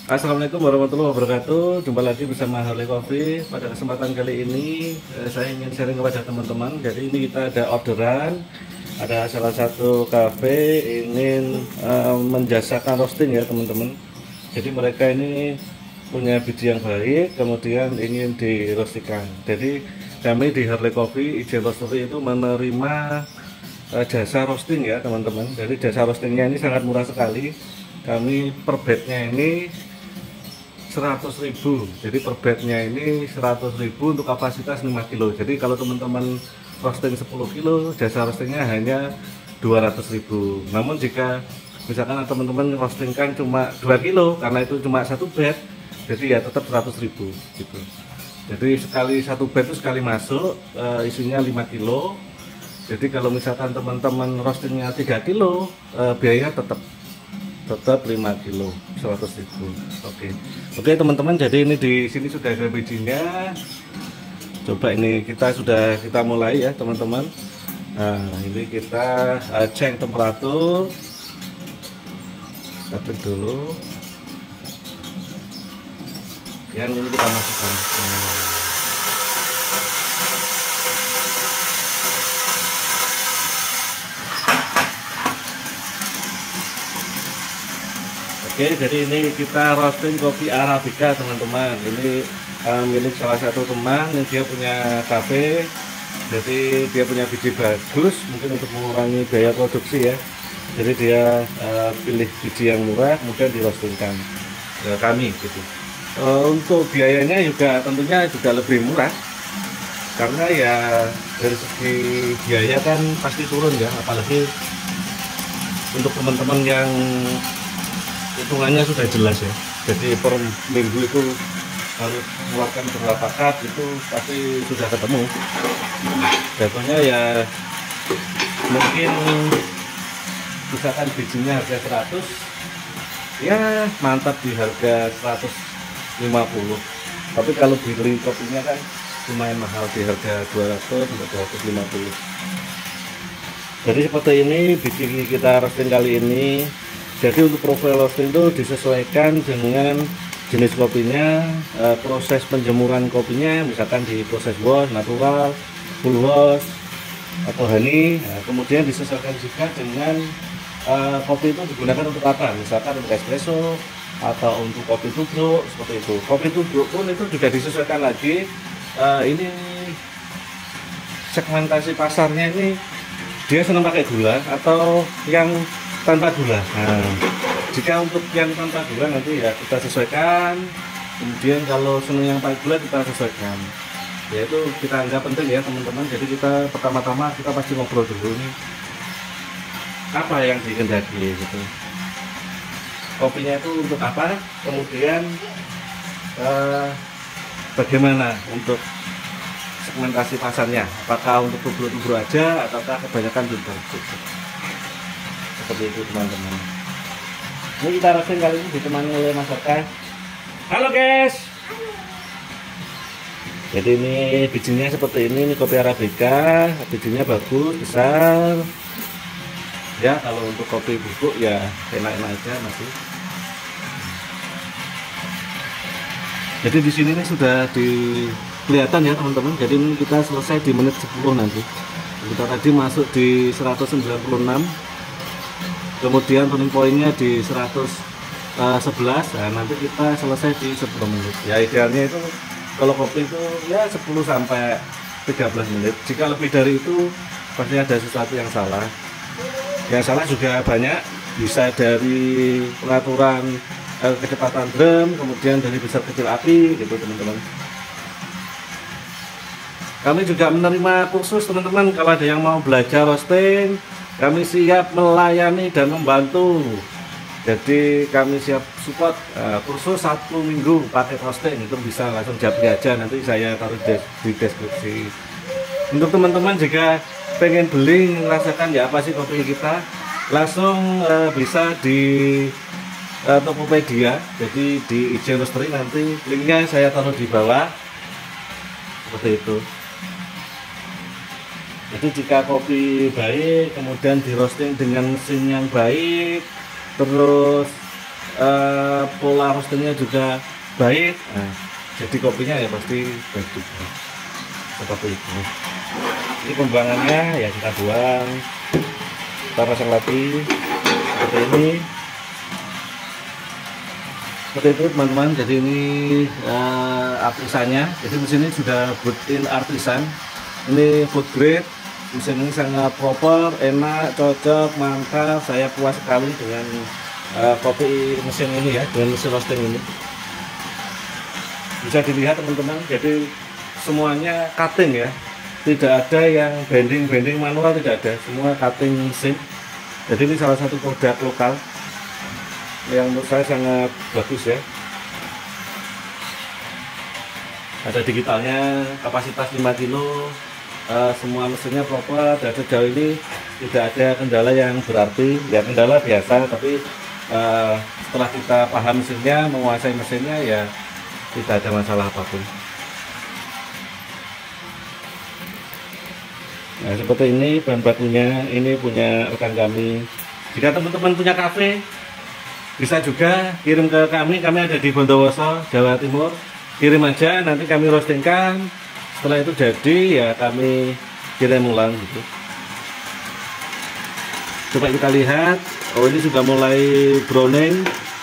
Assalamualaikum warahmatullahi wabarakatuh. Jumpa lagi bersama Harley Coffee. Pada kesempatan kali ini saya ingin sharing kepada teman-teman. Jadi ini kita ada orderan. Ada salah satu cafe ingin menjasakan roasting ya teman-teman. Jadi mereka ini punya biji yang baik, kemudian ingin dirostikan. Jadi kami di Harley Coffee Ijen Roastery itu menerima jasa roasting ya teman-teman. Jadi jasa roastingnya ini sangat murah sekali. Kami per bednya ini 100.000. Jadi per bednya ini 100.000 untuk kapasitas 5 kilo. Jadi kalau teman-teman roasting 10 kilo, jasa roastingnya hanya 200.000. Namun jika misalkan teman-teman roastingkan cuma 2 kilo, karena itu cuma satu bed, jadi ya tetap 100.000 gitu. Jadi sekali satu bed itu sekali masuk isinya 5 kilo. Jadi kalau misalkan teman-teman roastingnya 3 kilo, biaya tetap 5 kilo 100.000. Oke teman-teman, jadi ini di sini sudah ada bijinya. Coba ini kita mulai ya teman-teman. Nah ini kita cek temperatur, tapi dulu yang ini kita masukkan. Oke, jadi ini kita roasting kopi Arabica teman-teman. Ini milik salah satu teman yang dia punya cafe. Jadi dia punya biji bagus, mungkin untuk mengurangi biaya produksi ya. Jadi dia pilih biji yang murah, kemudian dirostingkan ke kami gitu. Untuk biayanya juga tentunya juga lebih murah, karena ya dari segi biaya kan pasti turun ya, apalagi untuk teman-teman yang hitungannya sudah jelas ya. Jadi per minggu itu harus mengeluarkan berapa cup itu pasti sudah ketemu. Contohnya ya mungkin misalkan bijinya harga 100, ya mantap di harga 150. Tapi kalau beli kopinya kan lumayan mahal di harga 200 sampai 250. Jadi seperti ini biji kita roasting kali ini. Jadi untuk profil roasting itu disesuaikan dengan jenis kopinya, proses penjemuran kopinya, misalkan di proses wash, natural, full wash, atau honey. Nah, kemudian disesuaikan juga dengan kopi itu digunakan untuk apa, misalkan untuk espresso atau untuk kopi tubruk, seperti itu. Kopi tubruk pun itu juga disesuaikan lagi. Ini segmentasi pasarnya ini dia senang pakai gula atau yang tanpa gula. Nah, jika untuk yang tanpa gula nanti ya kita sesuaikan. Kemudian kalau senang yang pakai gula kita sesuaikan. Ya itu kita anggap penting ya teman-teman. Jadi kita pertama-tama kita pasti ngobrol dulu nih apa yang dikehendaki gitu. Kopinya itu untuk apa? Kemudian bagaimana untuk segmentasi pasarnya? Apakah untuk tubruk-tubruk aja ataukah kebanyakan tubruk? Seperti itu teman-teman. Ini kita roasting kali ini ditemani oleh Mas Oka. Halo guys. Jadi ini bijinya seperti ini kopi Arabica, bijinya bagus, besar. Ya kalau untuk kopi bubuk ya enak-enak aja masih. Jadi di sini ini sudah kelihatan ya teman-teman. Jadi ini kita selesai di menit 10 nanti. Kita tadi masuk di 196. Kemudian turning pointnya di 111. Nah, nanti kita selesai di 10 menit. Ya idealnya itu kalau kopi itu ya 10 sampai 13 menit. Jika lebih dari itu pasti ada sesuatu yang salah. Yang salah juga banyak, bisa dari pengaturan kecepatan drum, kemudian dari besar kecil api gitu teman-teman. Kami juga menerima kursus teman-teman. Kalau ada yang mau belajar roasting, kami siap melayani dan membantu. Jadi kami siap support kursus 1 minggu pakai roasting. Itu bisa langsung japri aja, nanti saya taruh di deskripsi. Untuk teman-teman jika pengen beli merasakan ya apa sih kopi kita, langsung bisa di Tokopedia. Jadi di Ijen Roastery, nanti linknya saya taruh di bawah seperti itu. Jadi jika kopi baik, kemudian di roasting dengan mesin yang baik, terus pola roastingnya juga baik. Nah, jadi kopinya ya pasti baik juga. Seperti itu. Ini pembuangannya ya kita buang, kita pasang lagi seperti ini. Seperti itu teman-teman. Jadi ini artisannya. Jadi mesin ini sudah built-in artisan. Ini food grade. Mesin ini sangat proper, enak, cocok, mantap. Saya puas sekali dengan kopi mesin ini ya, dengan mesin roasting ini. Bisa dilihat teman-teman. Jadi semuanya cutting ya. Tidak ada yang bending manual, tidak ada. Semua cutting mesin. Jadi ini salah satu produk lokal yang menurut saya sangat bagus ya. Ada digitalnya, kapasitas 5 kilo, semua mesinnya proper. Dan sejauh ini tidak ada kendala yang berarti. Ya kendala biasa, tapi setelah kita paham mesinnya, menguasai mesinnya, ya tidak ada masalah apapun. Nah seperti ini bahan bakunya. Ini punya rekan kami. Jika teman-teman punya kafe, bisa juga kirim ke kami ada di Bondowoso, Jawa Timur. Kirim aja, nanti kami roastingkan. Setelah itu jadi ya kami kirim ulang gitu. Coba kita lihat. Oh ini sudah mulai browning.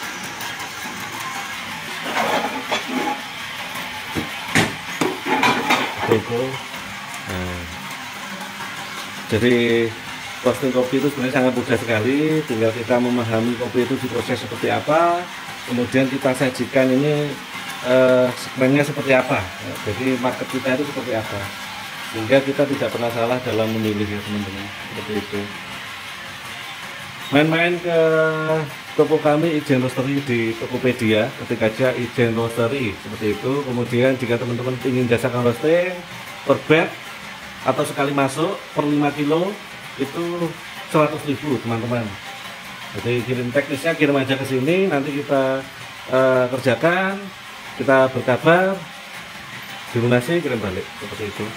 Itu. Nah, jadi roasting kopi itu sebenarnya sangat mudah sekali. Tinggal kita memahami kopi itu diproses seperti apa, kemudian kita sajikan ini segmennya seperti apa. Jadi market kita itu seperti apa, sehingga kita tidak pernah salah dalam memilih ya teman-teman. Seperti itu. Main-main ke toko kami Ijen Roastery di Tokopedia, ketik aja Ijen Roastery seperti itu. Kemudian jika teman-teman ingin jasakan roasting per bag atau sekali masuk per 5 kilo itu 100.000 teman-teman. Jadi kirim teknisnya, kirim aja ke sini, nanti kita kerjakan, kita berkabar, dilunasi, kirim balik seperti itu.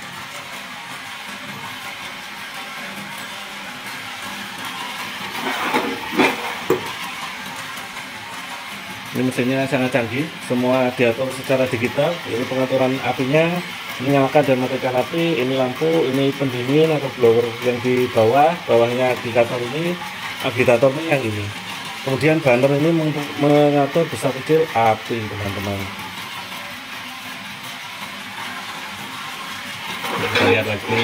Ini mesinnya sangat canggih, semua diatur secara digital. Ini pengaturan apinya, menyalakan dan matikan api, ini lampu, ini pendingin atau blower yang di bawahnya agitator ini yang ini. Kemudian banner ini mengatur besar kecil api teman-teman. Kita lihat lagi.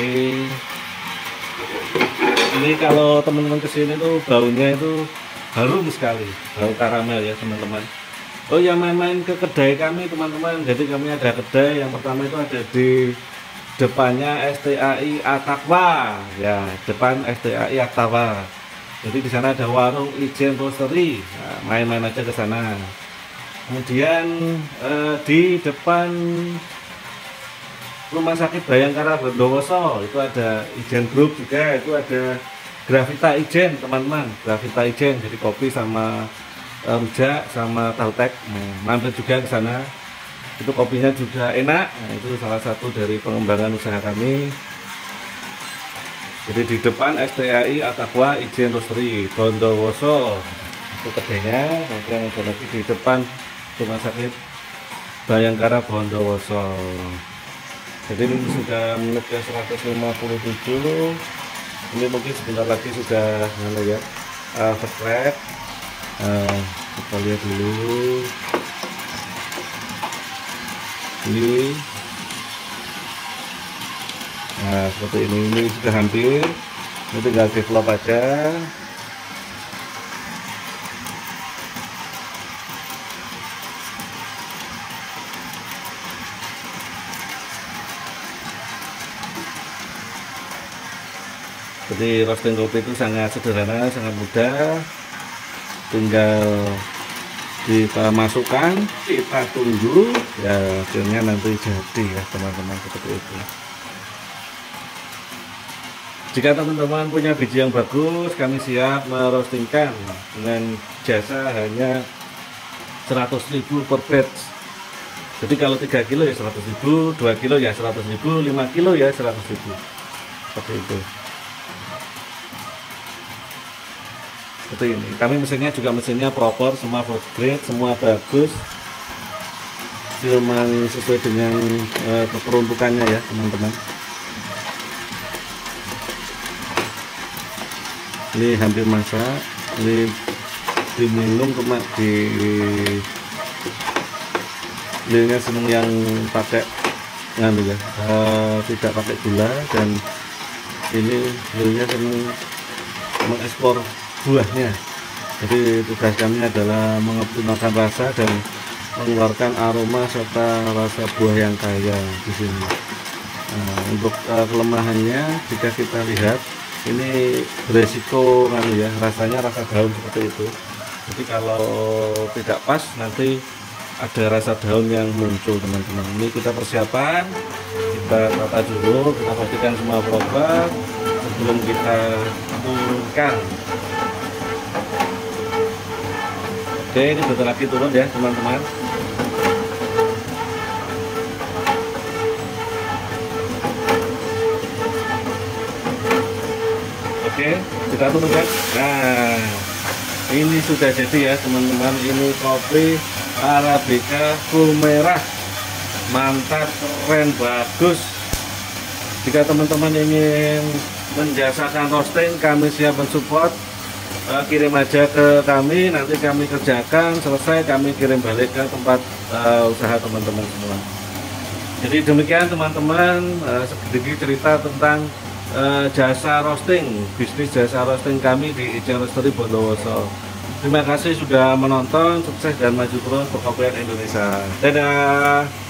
Ini kalau teman-teman kesini tuh baunya itu harum sekali, bau karamel ya teman-teman. Oh ya, main-main ke kedai kami teman-teman. Jadi kami ada kedai, yang pertama itu ada di depannya STAI Ataqwa ya, depan STAI Ataqwa. Jadi di sana ada warung Ijen Roastery. Nah, main-main aja ke sana. Kemudian di depan Rumah Sakit Bayangkara Bondowoso itu ada Ijen Group juga, itu ada Gravita Ijen teman-teman, Gravita Ijen. Jadi kopi sama rujak sama tahu tek. Mampir juga ke sana. Itu kopinya juga enak. Nah, itu salah satu dari pengembangan usaha kami. Jadi di depan STAI Ataqwa Ijen Roastery Bondowoso itu kedainya. Kemudian ada lagi di depan Rumah Sakit Bayangkara Bondowoso. Jadi ini sudah menit ke 157. Ini mungkin sebentar lagi sudah ya first class. Kita lihat dulu ini. Nah seperti ini sudah hampir, ini tinggal develop aja. Jadi roasting kopi itu sangat sederhana, sangat mudah. Tinggal kita masukkan, kita tunggu ya, hasilnya nanti jadi ya teman-teman, seperti itu. Jika teman-teman punya biji yang bagus, kami siap merostingkan dengan jasa hanya 100.000 per batch. Jadi kalau 3 kilo ya 100.000, 2 kilo ya 100.000, 5 kilo ya 100.000, seperti itu. seperti ini. Kami mesinnya proper, semua food grade, semua bagus, memang sesuai dengan keperuntukannya ya teman-teman. Ini hampir masak, ini diminum cuma ini seneng yang pakai tidak pakai gula, dan ini beliaunya seneng mengeksplor buahnya. Jadi tugas kami adalah mengoptimalkan rasa dan mengeluarkan aroma serta rasa buah yang kaya di sini. Nah, untuk kelemahannya jika kita lihat ini beresiko ya, rasanya rasa daun seperti itu. Jadi kalau tidak pas nanti ada rasa daun yang muncul teman-teman. Ini kita persiapan, kita tata dulu, kita pastikan semua proper sebelum kita turunkan. Oke, ini bentar lagi turun ya teman-teman. Oke, kita turunkan. Nah, ini sudah jadi ya teman-teman. Ini kopi Arabica full merah, mantap, keren, bagus. Jika teman-teman ingin menjasakan roasting, kami siap mensupport. Kirim aja ke kami, nanti kami kerjakan, selesai kami kirim balik ke tempat usaha teman-teman semua. Jadi demikian teman-teman, sedikit cerita tentang jasa roasting, bisnis jasa roasting kami di Ijen Roastery Bondowoso. Terima kasih sudah menonton, sukses dan maju terus perkopian Indonesia. Dadah.